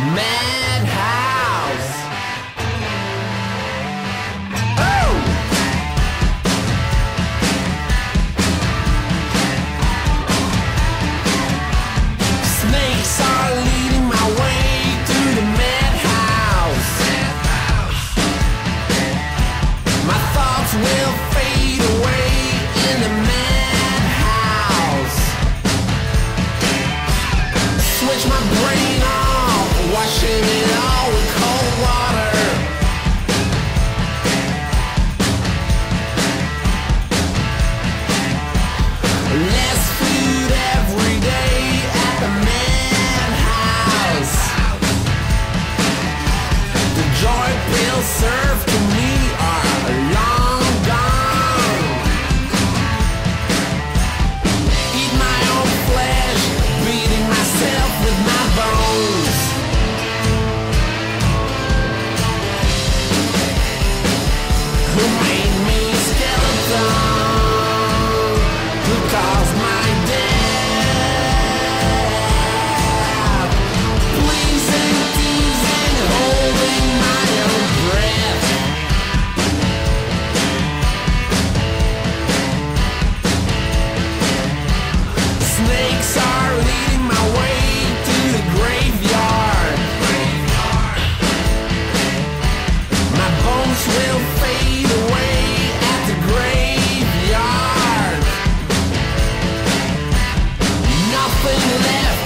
Madhouse. Oh! Snakes are leading my way through the madhouse. My thoughts will fade away in the madhouse. Switch my brain off, washing it all with cold water. Less food every day at the madhouse. The joy pills served to me are long gone. Eat my own flesh, beating myself with my bones. Who made me skeleton? Who caused my death? Pleasing, teasing, holding my own breath. Snakes are leading my way through the graveyard. My bones will fade away at the graveyard. Nothing left